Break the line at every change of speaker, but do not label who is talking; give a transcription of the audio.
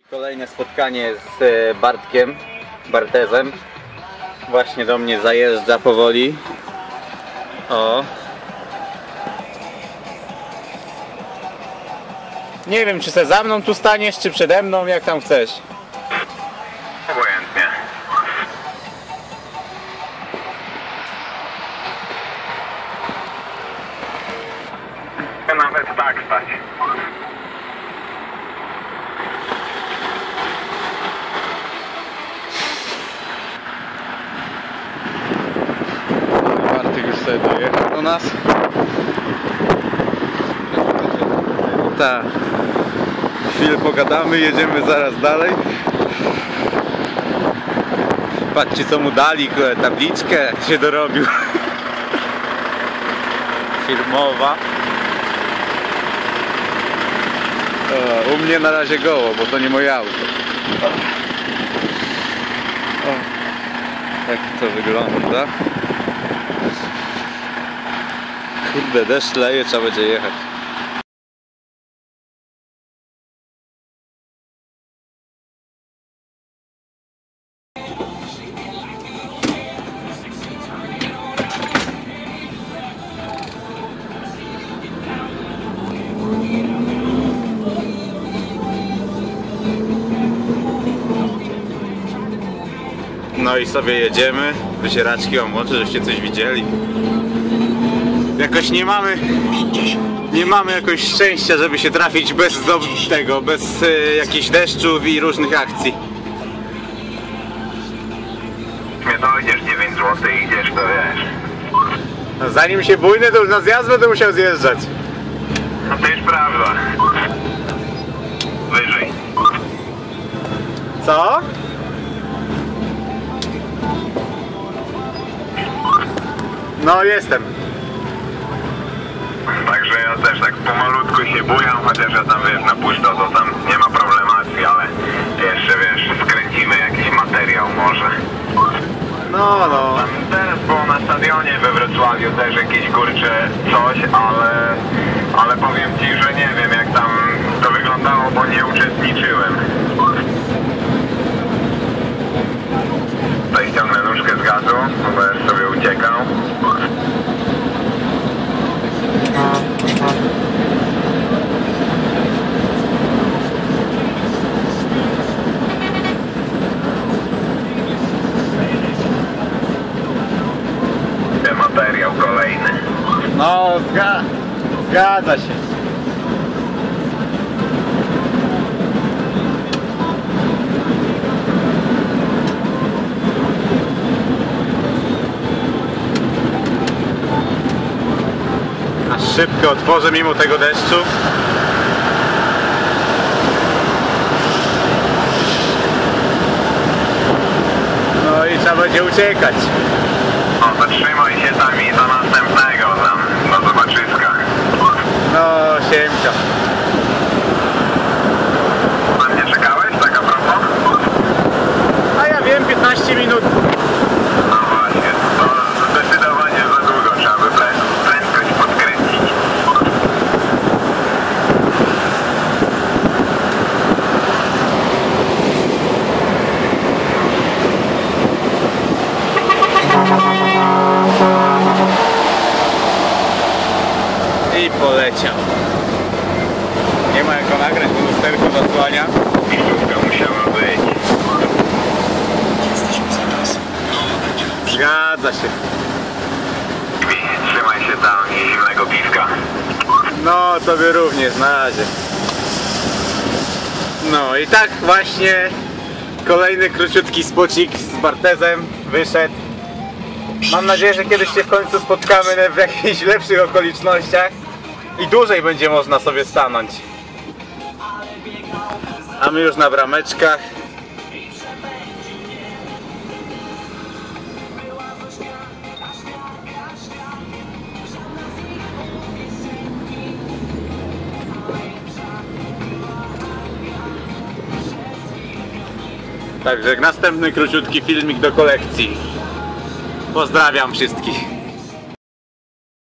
Kolejne spotkanie z Bartezem. Właśnie do mnie zajeżdża powoli. O. Nie wiem, czy se za mną tu staniesz, czy przede mną, jak tam chcesz.
Obojętnie. Nawet tak stać.
Bartek już sobie dojechał do nas. Tak. Chwilę pogadamy, jedziemy zaraz dalej. Patrzcie, co mu dali, tabliczkę, jak się dorobił. Firmowa. U mnie na razie goło, bo to nie moje auto. O, tak to wygląda. Kurde, deszcz leje, trzeba będzie jechać. No i sobie jedziemy. Wycieraczki wam włączę, żeście coś widzieli. Jakoś nie mamy jakoś szczęścia, żeby się trafić bez jakichś deszczów i różnych akcji.
Nie dojdziesz 9 zł i idziesz, to wiesz.
No, zanim się bójnę, to już na zjazd będę musiał zjeżdżać.
No to już prawda. Wyżej.
Co? No jestem.
Także ja też tak pomalutku się bujam, chociaż ja tam wiesz, na pusto to tam nie ma problemacji, ale jeszcze wiesz, skręcimy jakiś materiał może.
No.
Tam teraz było na stadionie we Wrocławiu też jakieś kurcze coś, ale powiem ci, że nie wiem jak tam to wyglądało, bo nie uczestniczyłem. Tutaj ściągnę nóżkę z gazu, bo już sobie uciekał. Materiał kolejny.
No, zgadza się. Aż szybko otworzę mimo tego deszczu. No i trzeba będzie uciekać.
No to trzymaj się tam i do następnego tam, do zobaczyska.
No, siemka.
Na mnie czekałeś, tak a propos?
A ja wiem, 15 minut.
No właśnie, to zdecydowanie za długo, trzeba by prędkość podkręcić.
I poleciał. Nie ma jak go nagrać, bo lusterko zasłania.
Miejscówka musiała być.
Zgadza się.
Trzymaj się tam i zimnego piwka.
No, tobie również, na razie. No i tak właśnie kolejny króciutki spocik z Bartezem wyszedł. Mam nadzieję, że kiedyś się w końcu spotkamy w jakichś lepszych okolicznościach i dłużej będzie można sobie stanąć. A my już na brameczkach. Także następny króciutki filmik do kolekcji. Pozdrawiam wszystkich.